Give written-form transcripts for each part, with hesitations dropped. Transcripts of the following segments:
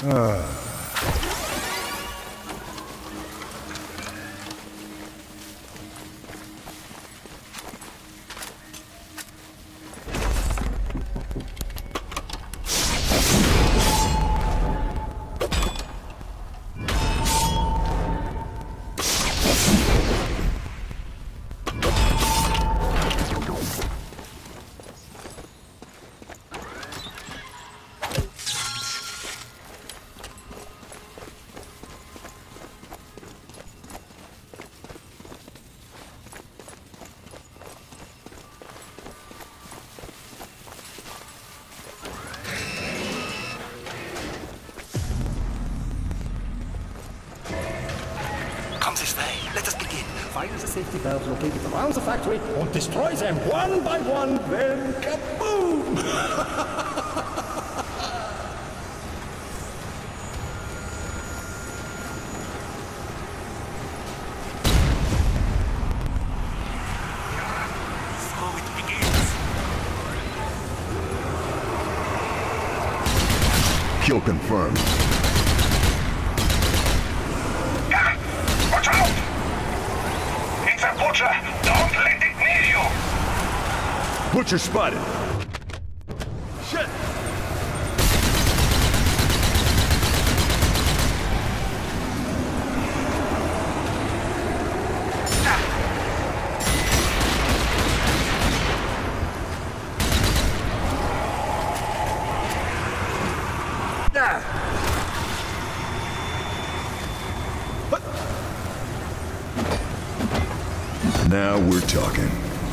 Come this way. Let us begin. Find the safety valves located around the factory and destroy them one by one, then kaboom! So it begins. Kill confirmed. Watch out! It's a butcher! Don't let it near you! Butcher spotted. Shit! Now we're talking.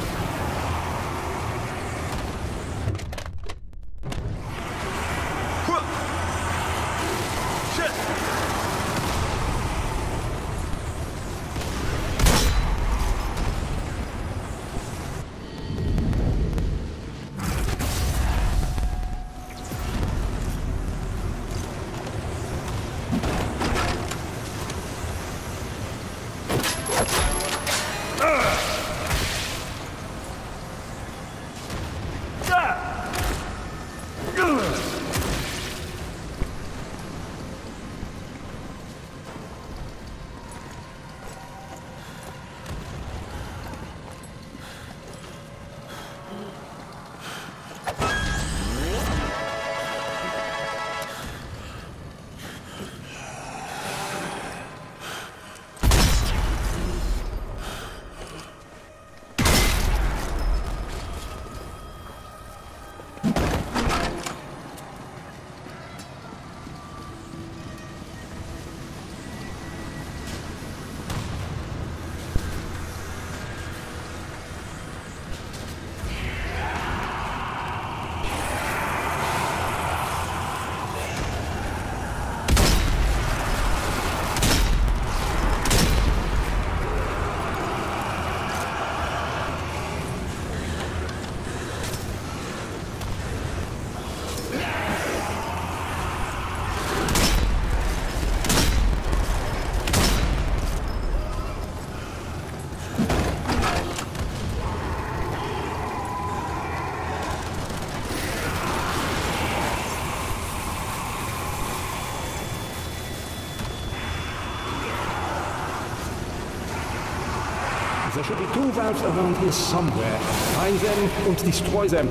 There should be two valves around here somewhere. Find them and destroy them.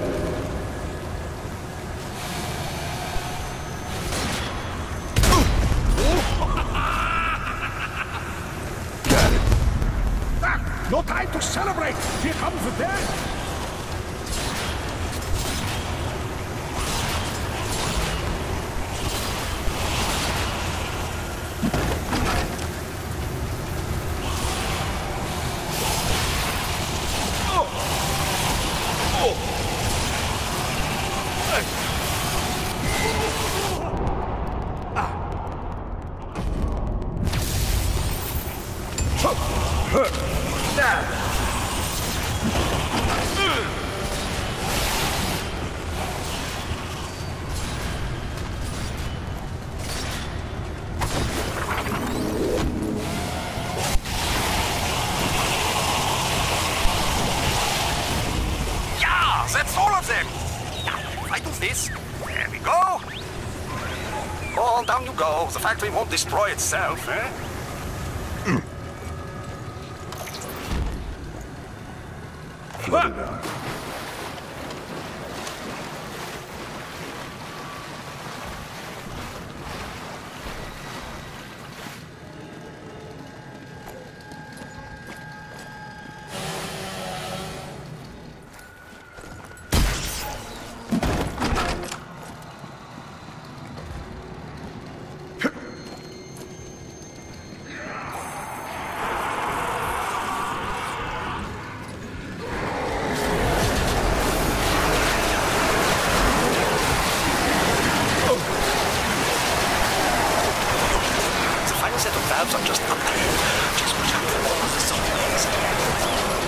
Got it. No time to celebrate! Here comes the death! That's all of them! Yeah, I do this. There we go. on, down you go. The factory won't destroy itself, eh? Flood it out. Set of valves are just up there. Just watch out for all the zombies.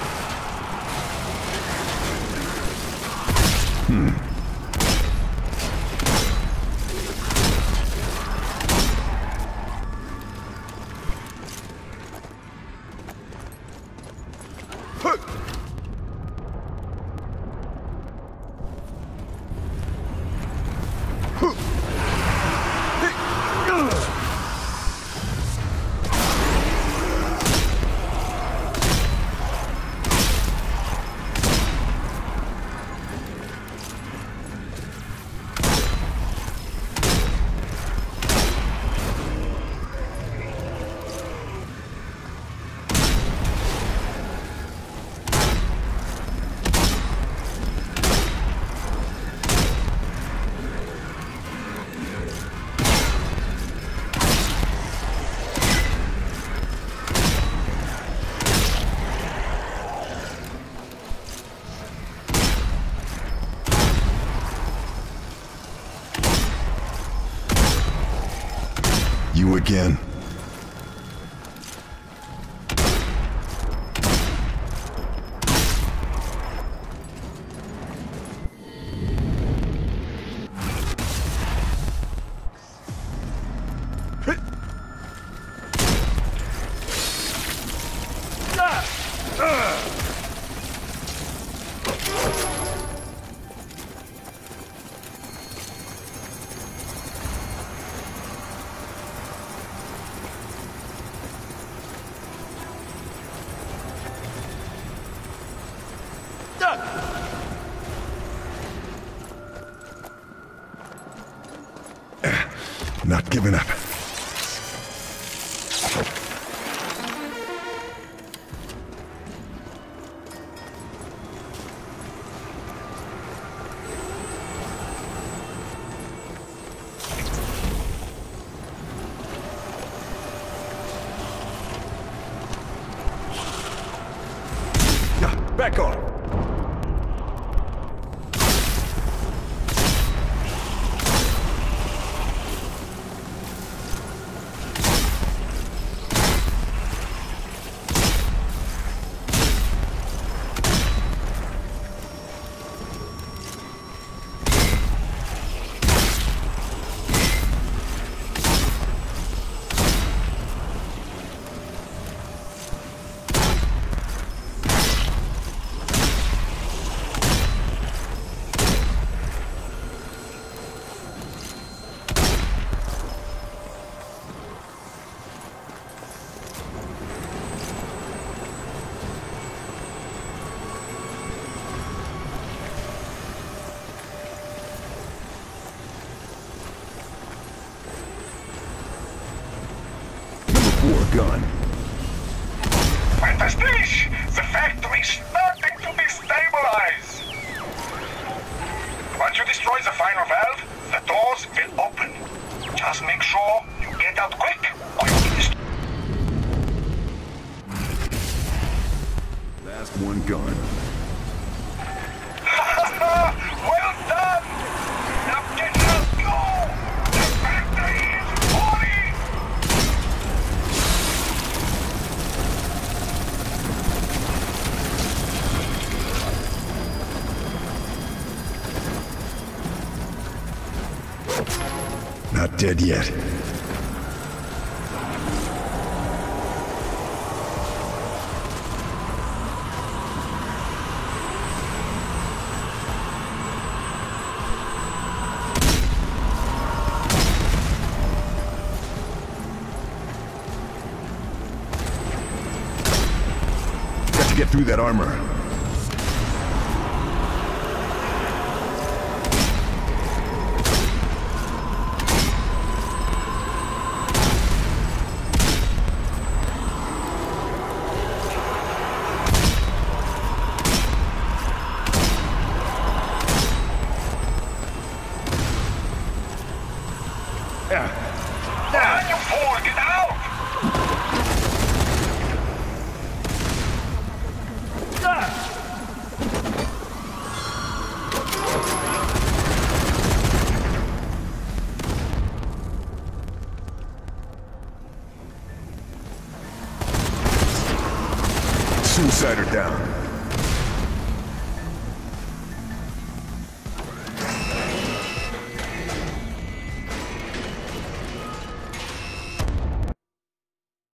You again. Not giving up. Back on. Gun. Fantastic! The factory's starting to destabilize! Once you destroy the final valve, the doors will open. Just make sure you get out quick, or you'll be destroyed. Last one gone. Well done! Now get out, go! The factory is falling! Not dead yet. get through that armor. On you four, get out! Suicider down.